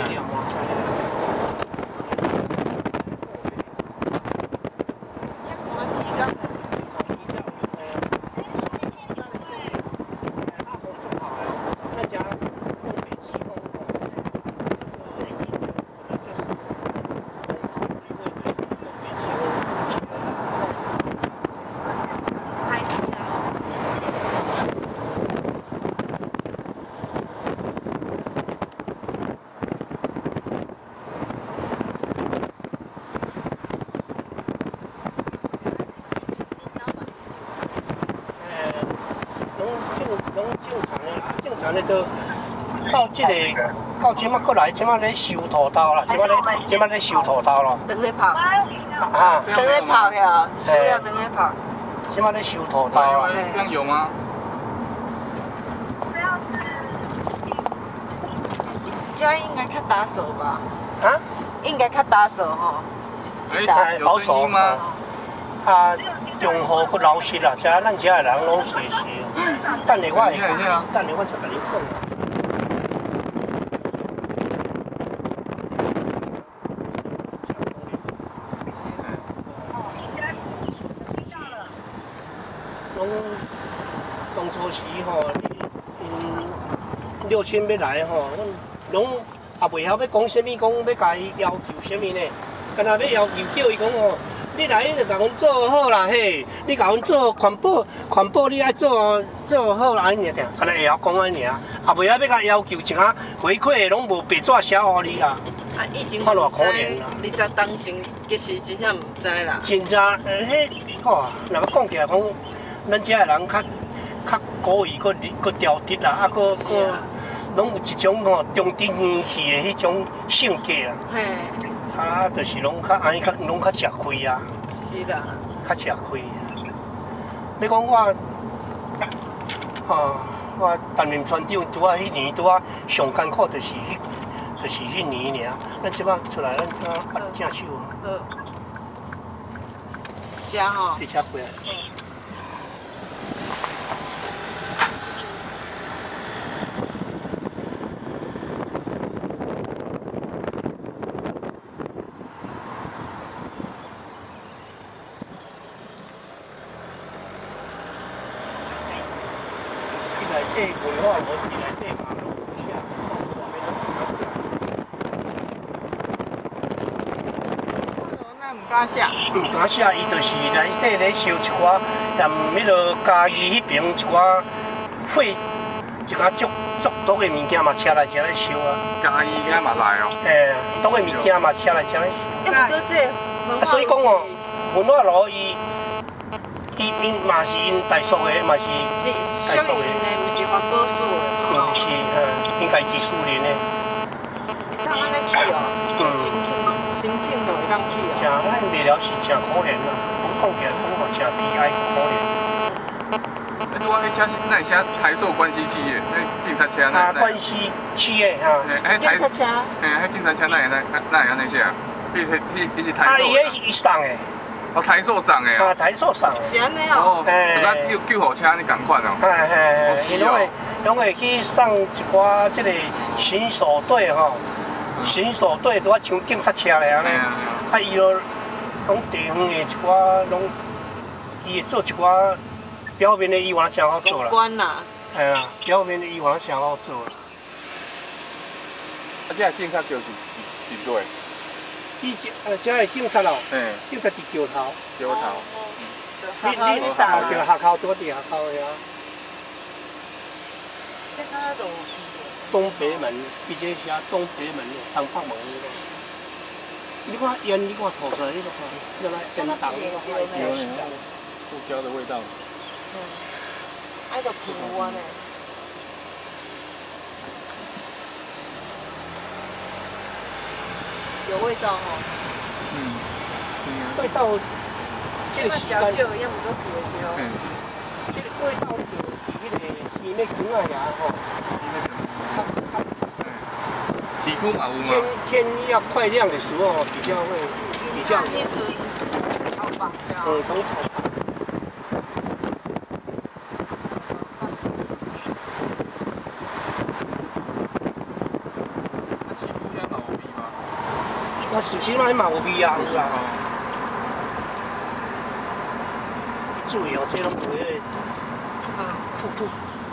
条麻菜。 正常咧都到到即马过来，即马咧收土豆啦，即马咧收土豆咯。 等咧泡。 啊。 等咧泡呀，收了等咧泡。 即马咧收土豆啦。 这样有吗？ 这应该较打手吧？ 啊？ 应该较打手吼。 保守吗？啊，中和佮老实啦，遮咱遮个人拢随时。等下我会，等下我就甲你讲。 当初时吼，6000要来吼，拢也袂晓要讲啥物，讲要甲伊要求啥物呢？干那要要求叫伊讲吼，你来就甲阮做好啦嘿，你甲阮做环保你爱做好啦安尼尔，干那会晓讲安尼尔，也袂晓要甲要求一下回馈拢无白纸写互你啦。 啊，以前看偌可怜啦！ 你知当前其实真正毋知啦。 真正迄吼，若要讲起来讲。 咱遮个人较古意，佫挑剔啦，啊，佫拢有一种吼中低元气的迄种性格啦。 嘿。 啊，就是拢较安尼，拢较吃亏啊。 是啦。 较吃亏。你讲我，我担任船长，拄啊迄年拄啊上艰苦，就是迄年尔。咱即摆出来，咱即摆正手啊。 好。食吼。 这车过来。 内规划无伫内底嘛， 咱唔敢写。 唔敢写，伊就是内底咧收一寡，踮迄落家己迄边一寡废，一寡足毒的物件嘛，车来车来收啊。 家己遐嘛来哦。 毒的物件嘛，车来车来收。 啊， 所以讲哦，文化路伊嘛是因大属的，嘛是大属的，毋是环保署的。 毋是，因家己私人的。 会当安尼去哦，申请就会当去哦。 真，咱未了是真可怜啦，讲起来讲吼真悲哀可怜。 我迄车是那写台塑关系企业，那警察车那。 关系企业哈。 警察车。 迄警察车那会安尼写啊？伊是台塑。 伊送的。 哦，台塑送的啊！ 台塑送。 是安尼哦。 就甲救护车你共款哦。 伊拢会去送一寡即个巡守队吼，巡守队拄啊像警察车咧安尼。啊，伊就拢地方的一寡拢，伊会做一寡表面的预防真好做啦。 公关啦。 啊，表面的预防真好做啦。 啊，这警察就是伫对。 这个警察哦，警察是桥头。 桥头。 你就学校多伫学校的啊。 这个都东北门，伊这写东北门、东北门那个。你看烟，你看吐出来，你看，原来烟肠那个有塑胶的味道。 爱个皮窝呢。 有味道哦。味道，这个时间，这个味道就迄个鱼尾姜啊遐吼。 市区嘛有吗？ 天要快亮的时候，比较会比较。 炒饭。 从炒饭。 市区遐嘛有。 我寿司嘛嘛有味啊，是啊。你注意哦，这拢有迄个吐吐。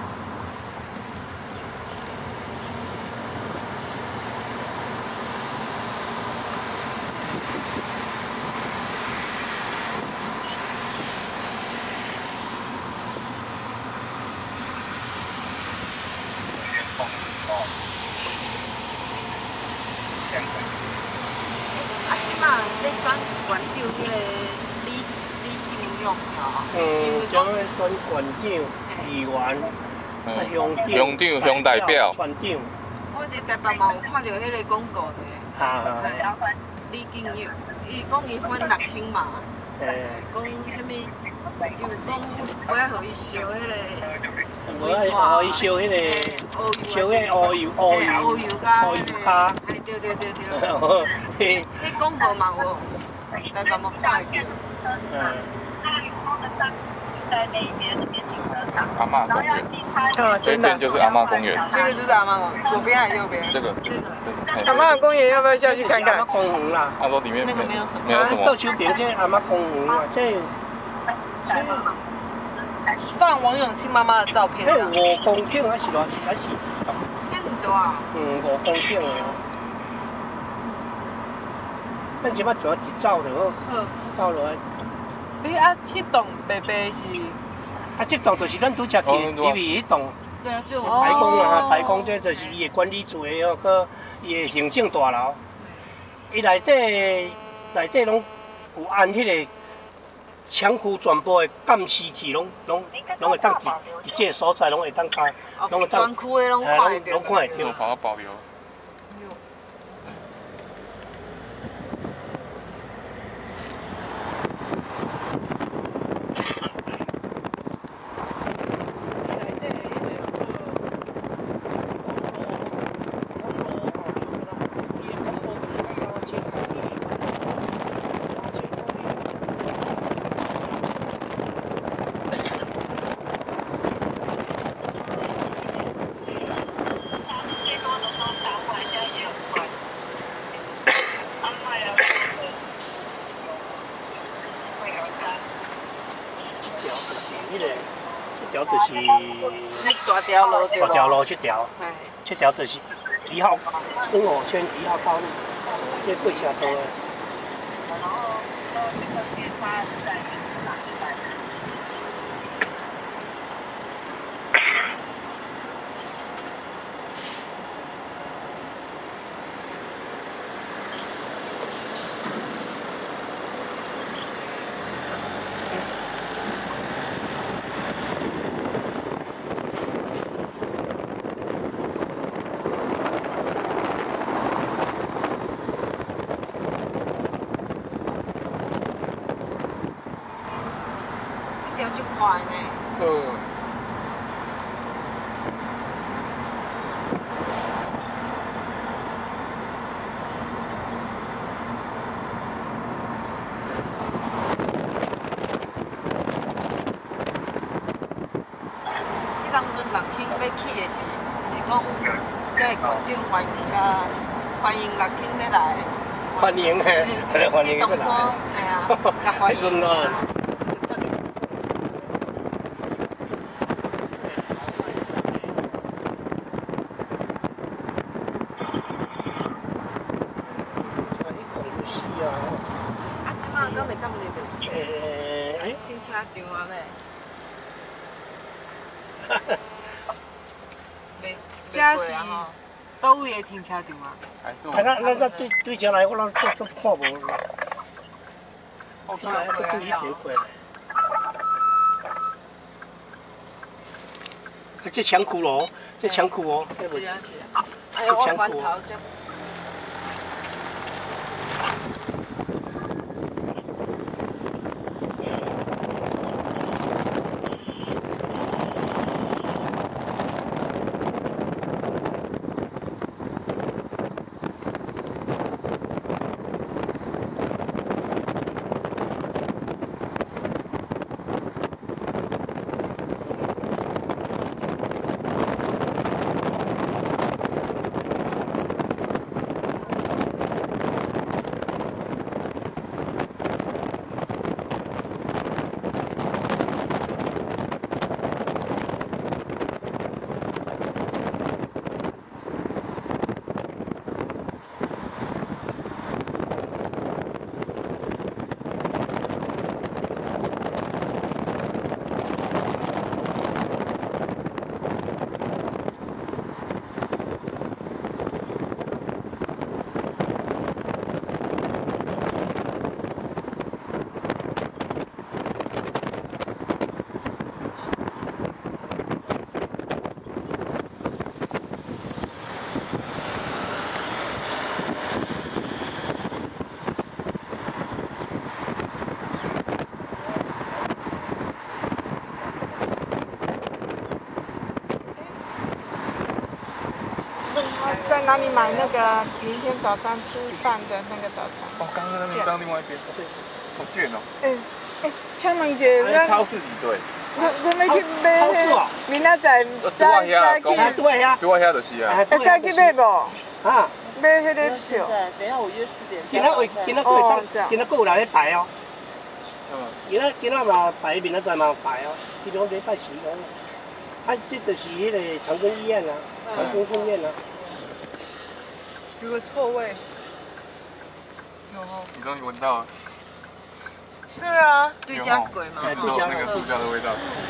你选馆长迄个李进勇吼， 将咧选馆长、议员、乡长、 乡代表、 村长。 我伫台北嘛有看到迄个广告咧，李进勇，伊讲伊分6厅嘛，讲啥物，又讲我要互伊烧迄个， 我要互伊烧迄个，烧迄乌油甲乌油卡。 对。迄广告嘛有，台北嘛看会到。 阿嬷公园，这边就是阿嬷公园。 这个就是阿嬷公园，左边还是右边？ 这个。 阿嬷公园要不要下去看看？ 阿嬷公园啦。 他说里面那个没有什么。 没有什么。 倒手边这阿嬷公园啊，这放王永庆妈妈的照片。 这5公顷还是偌？还是？ 很大。 5公顷的。咱即摆就要直走就好，走落来。 迄栋白白是？ 这栋就是咱拄则去里面迄栋。 对啊，就台公啊，台公这就是伊的管理处的哦，佮伊的行政大楼。伊内底拢有安迄个厂区全部的监视器，拢会当伫这个所在，拢会当加， 拢会当。专区的拢看会到。 拢看会到。 把它保留。 这条就是大条路对吧？ 大条路这条，这条就是1号生活圈1号道路，这过车道的。 就快呢。迄当阵6厅要起的是，是讲这个馆长欢迎6厅要来。 欢迎嘿，欢迎要来。 哎呀，甲欢迎。停车场啊嘞， 这是倒位的停车场啊？ 咱对前来，我拢看无。后来还对迄条过来。这枪库咯，这枪库哦。 是啊是啊。哎呀，我翻头这。 在哪里买那个明天早餐吃饭的那个早餐？ 哦，刚刚那边，刚另外一边，好卷哦。 请问一下， 超市里对。 咱要去买迄，明仔载再去。 对呀， 对我遐就是啊。 再去买无？ 啊， 买迄个票。 等一下我约4点。 今仔个有人咧排哦。今仔嘛排，明仔载嘛排哦，其中礼拜4哦。啊，这就是迄个长庚医院啊，长庚分院啊。 有个臭味。有哦。 你终于闻到了。 对啊。 对家鬼嘛。 那个塑胶的味道。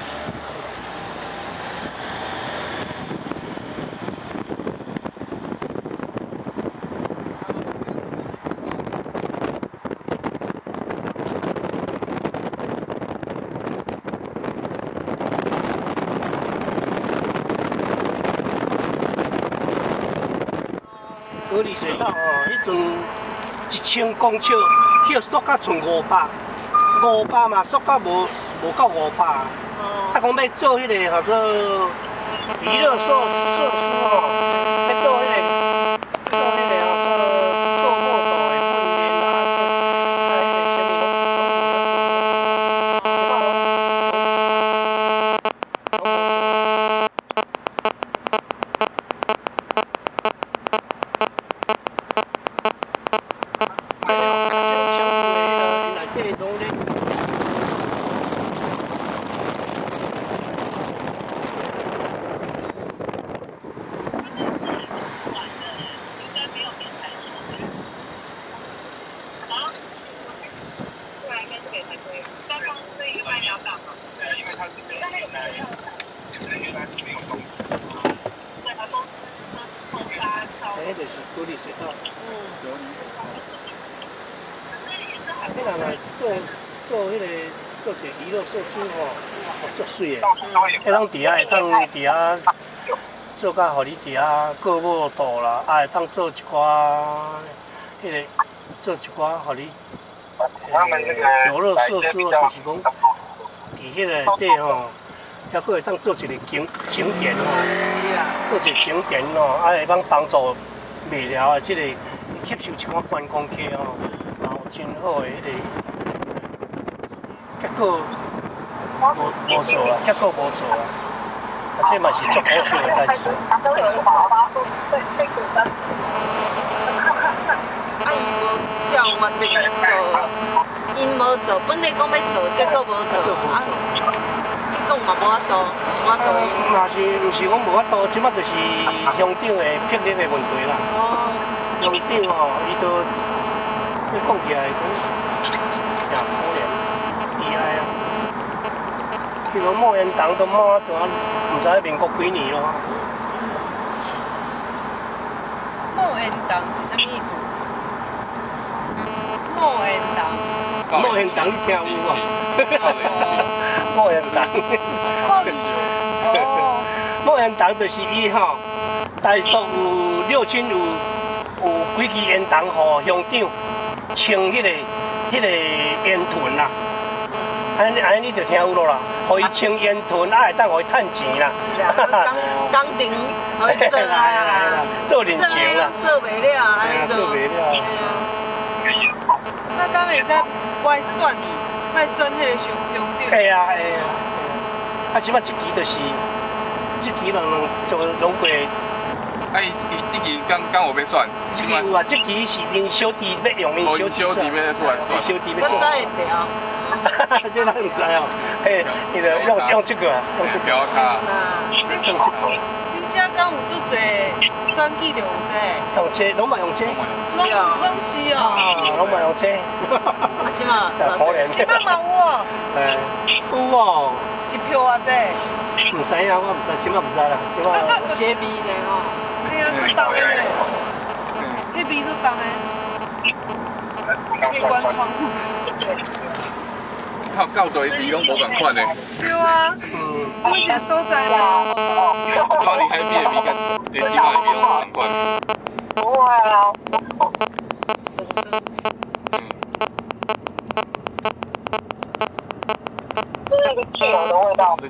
河里隧道哦，迄阵1000公尺，迄个缩到剩500嘛，缩到无到500。啊，讲要做迄个叫做娱乐设施哦，要做迄个叫做做步道的训练啊，啊，迄个什么就是河里隧道。迄人来做迄个做一个娱乐设施吼，足水的。会当伫遐做甲，互你伫遐过舞道啦，啊会当做一寡迄个做一寡，互你游乐设施哦，就是讲伫迄个内底吼，还佫会当做一个景点吼，做一个景点吼，啊会当帮助未了的即个吸收一寡观光客吼，然后真好的迄个结果无做啦，结果无做啦，啊这嘛是足可惜的代志。 啊，伊无照嘛定做，因无做，本来讲要做，结果无做。啊，你讲嘛无法度， 嘛是，毋是讲无法度，即摆就是乡长的魄力的问题啦。乡长吼，伊都你讲起来讲，真可怜，厉害啊！迄个莫言堂都莫啊，毋知民国几年咯。 莫言堂是啥物意思？莫言堂。 莫言堂你听有无？莫言堂。莫言堂就是伊吼，台塑有6000有几支烟筒，互乡长清迄个烟豚啦。安尼你就听有咯啦，互伊清烟豚，啊会当互伊趁钱啦。 是啦，工程互伊做啦， 做人情啦。 做袂了，安尼就。 做袂了。 那敢会使外选伊，卖选迄个乡长？ 会啊。啊，即摆一期就是，即期人就拢过。 啊，伊即期刚有要选。 即期有啊，即期是因小弟要用因小弟要出来选。 小弟要选。我知会调。 这咱唔知哦，嘿，你着用这个啊，用这个卡。 用这个。 恁遮敢有足济选举着有这？ 用车，拢嘛用车。 拢是哦。 拢嘛用车。 啊，即马可怜。 即马嘛有哦。 有哦。 一票啊这？ 唔知啊，我唔知，即马唔知啦，即马。 有这味的吼。 嘿啊，足重的嘞。迄味足重的。可以关窗户。 较侪味拢无共款的。 对啊，每一个所在啦。 到底海边的味跟即马的味拢无共款。 不会啊。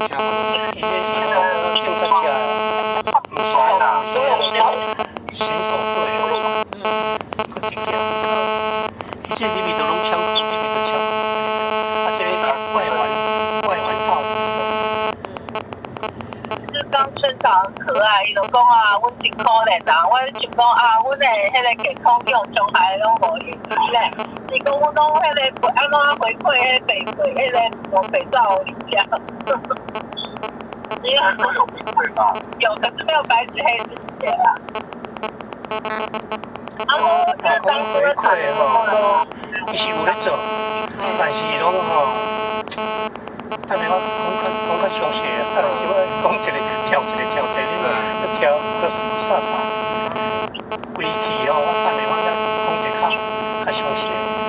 车嘛？ 伊这是警察车哦，唔是啦，所以选手队哦，佫直叫，伊这里面都拢枪库，里面都枪库，啊，这个外环套。 就是讲村长很可爱，伊就讲啊，阮真可怜啊，我就讲啊，阮的迄个健康奖从来拢无用咧。伊讲阮拢迄个安怎回馈迄肥水，迄个肥皂里向。你有都有回馈吧？有，可是没有白纸黑字写啦。啊，我这当初的回馈吼， 伊是有咧做，但是拢吼。等下我讲较详细，等下是我讲一个跳一个，你跳个啥，规气吼，我等下我再讲一个较详细。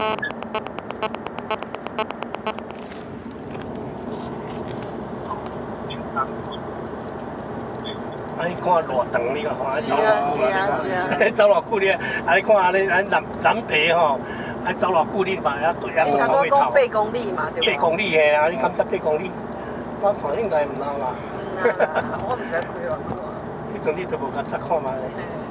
啊！你看偌长，你看， 是啊。 你走偌久你，啊！你看啊，你南皮吼。还走偌久你嘛？也差不多讲8公里嘛，对吧？8公里嘿啊！你敢才8公里？我看应该唔难啦。 我唔知开偌久啊。 迄阵你都无甲查看嘛咧？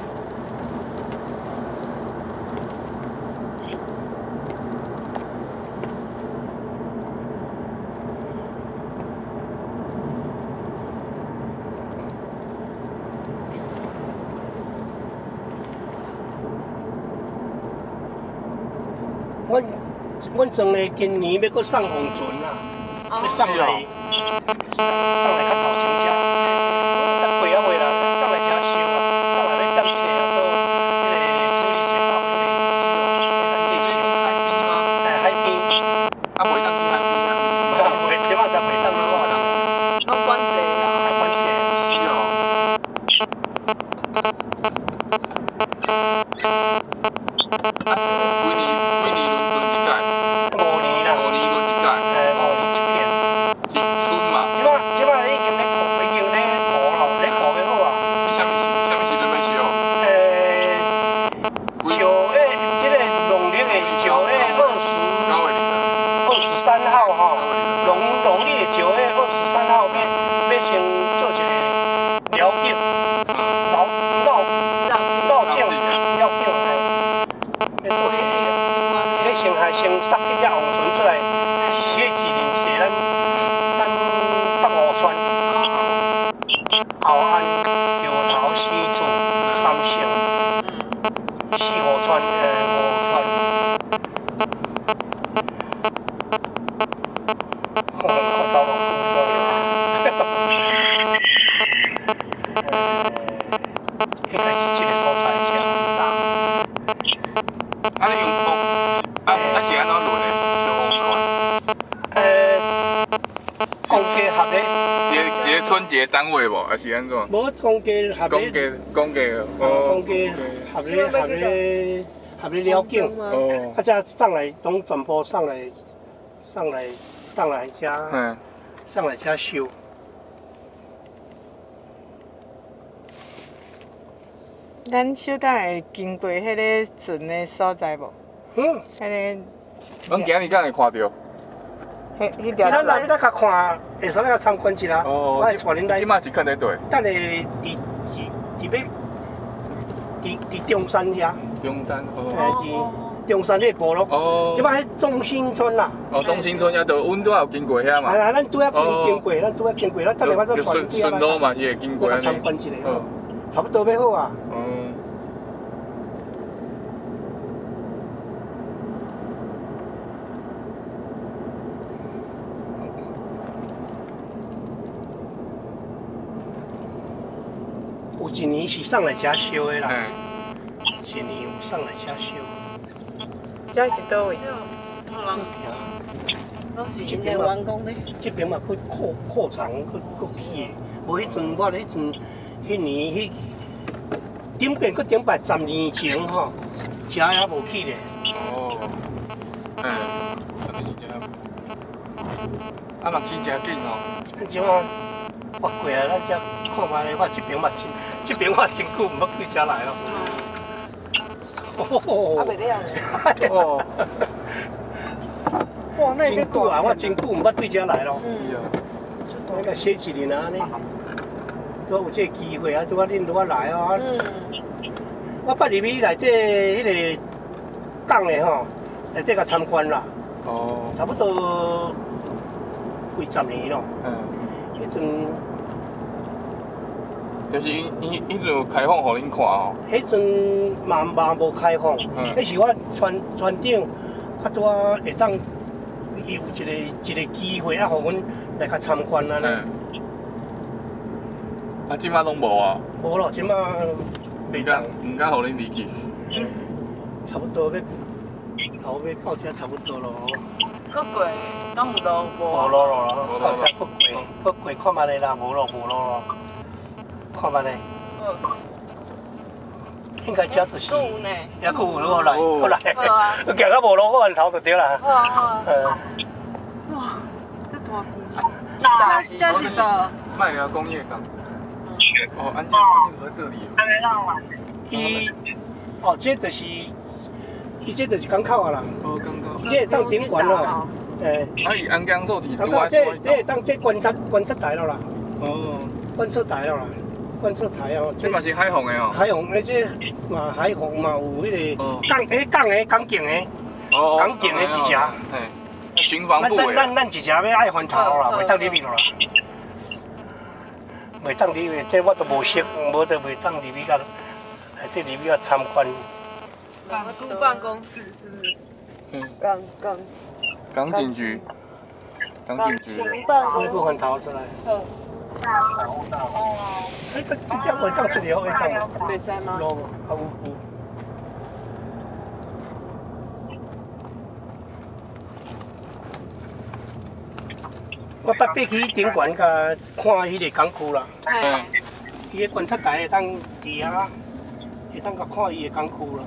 阮庄的今年要搁送红船啦，要送来较头前只，才过啊未啦，送来遮收啊，送来要点迄个叫做迄个处理水道迄个系哦，海边。 啊，袂当去海边啊？ 袂，即马才袂当去我啦。 拢管制啊。 管制。 是哦。几年轮一届？5年啦。5年轮一届。 5年一片。 是春嘛？ 即马已经咧顾咯，咧顾要好啊。 你啥物时阵要烧？ 9月，即个农历的9月23号吼，农历的9月23号要先做一个了解，绕境，要做一个，先塞几只红船出来，写纪念写咱北湖村后岸桥头四处3城，4湖村5村。我走路应该是这个所在是啊。 啊，你用是安怎轮的？ 公家合的。 一个村一个单位无，还是安怎？ 无公家合的。 公家合的了境。哦。啊，这上来拢全部上来遮。上来遮收。 咱小等会经过迄个船的所在无？迄个。 阮今日敢会看到？ 迄条。 咱来甲看，会使来参观一下。我会带恁来。 即马是囥咧对。 等下伫中山遐。 中山中山迄部落。哦。即摆迄中心村啦。 哦，中心村遐就阮拄有经过遐嘛。 啊，咱拄仔经过，咱等下我再传去。 顺路嘛是会经过安尼。 参观一下，差不多要好啊。有一年是上来遮烧的啦，一年有上来遮烧。 这是倒位？ 拢是因的员工咧。 这边嘛，去扩厂，去起的。无迄阵，我迄年顶边去顶摆10年前吼，车也无起咧。 哦。真是这样。啊嘛起真紧哦。 咱即马我过来，咱遮看卖咧，我这边嘛真久毋捌对遮来咯。 啊，袂了咧。 哦。哇，那真久啊！我真久毋捌对遮来咯。 我来写一年啊呢，拄有这机会啊，拄啊恁拄啊来啊。我捌入去内底迄个港的吼，内底甲参观啦。哦。差不多几10年咯。迄阵。 就是迄阵有开放互恁看哦。 迄阵嘛无开放，迄是我船长啊拄啊会当有一个机会啊，互阮来甲参观安尼。 啊，即摆拢无啊？ 无咯，即摆袂当。 唔敢互恁入去。 差不多要到遮差不多咯。 过过，敢有路无？ 无路咯，到遮过看觅咧啦，无路咯。看觅咧，应该遮就是。 有呢。 还佫有路来，过来， 好啊。 行到无路个源头就对啦。 好啊好啊。 哇，这大片。这是的。 麦寮工业港。哦，安静和这里。 这就是，这就是港口啊啦。哦，港口。这当顶悬咯。 啊，伊安江做地图啊。这当观测台了啦。哦。观测台了啦。观测台哦。 这嘛是海防的哦。 海防，这嘛海防嘛有迄个港警的。哦。港警的一只。 巡防部的。 咱一只要爱翻头啦，袂当入去咯啦。袂当入去，这我都无识，无得袂当入去甲，这入去甲参观。 港督办公室是不是？ 港警局。港警局。 那个翻头出来。这只袂当出去，会当。 袂使吗？ 有。我捌爬去顶悬甲看迄个港区啦。伊个观测台会当伫遐，会当甲看伊个港区啦。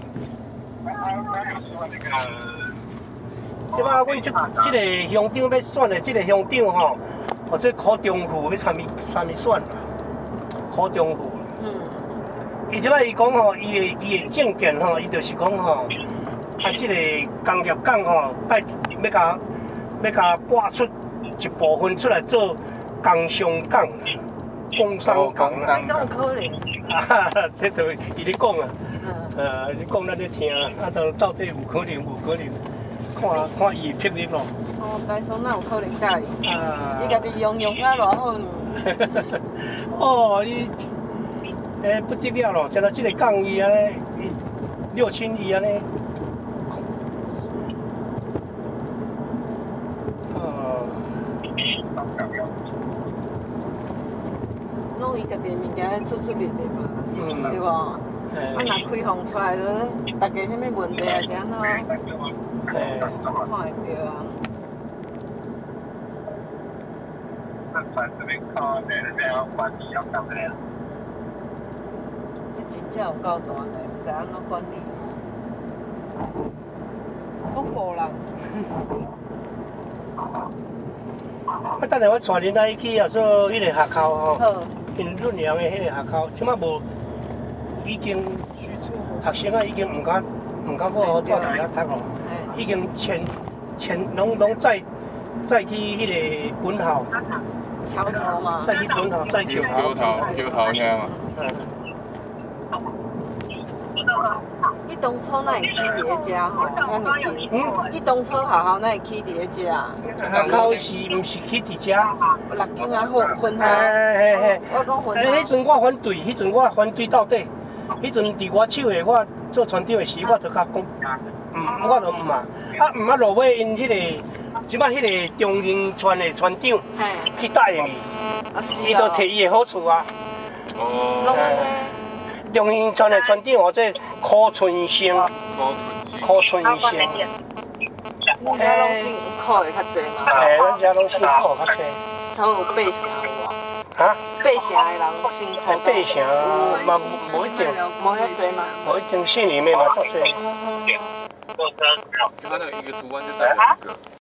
即摆阮即个乡长要选的，即个乡长吼，或者考中副要参与选啦，考中副。伊即摆伊讲吼，伊的政见吼，伊就是讲吼，啊，即个工业港吼，要甲拨出一部分出来做工商港、工商港啦。 这有可能。 这就伊咧讲啊，你讲咱咧听啊，到底有可能无可能？看伊的魄力咯。 哦，台商哪有可能甲伊？伊家己用甲偌好呢？ 哦，伊不得了咯！像到这个港伊安尼，6000亿安尼。 拢伊家己物件出力的嘛，对无？啊，若开放出来，大家啥物问题还是安怎？看会到啊。这真正有够大个，毋知安怎管理。 拢无人。 啊，等下我带恁来去啊做迄个学校吼，因润阳的迄个学校，即摆无已经学生啊已经毋敢好带伫遐读咯，已经拢再去迄个本校。 桥头嘛。 再去本校，再桥头遐嘛。 伊当初哪会起伫咧遮吼？遐尼近。伊当初学校哪会起伫咧遮啊？ 学校毋是起伫遮 6间啊分校。我讲分校。 迄阵我反对到底。迄阵伫我手下，我做船长的时，我就甲讲，我就毋啊。啊落尾因迄个，即摆迄个中兴船的船长去答应伊，伊就摕伊的好处啊。 哦。 中兴船的船长或者柯春生。柯春生。 恁遮拢辛苦的较济嘛？ 咱遮拢辛苦较济。 差不多8成有无？ 啊 ？8成的人辛苦。 8成嘛无一定。 无遐济嘛？ 无一定县里面嘛足济。 它那一个图案就代表一个。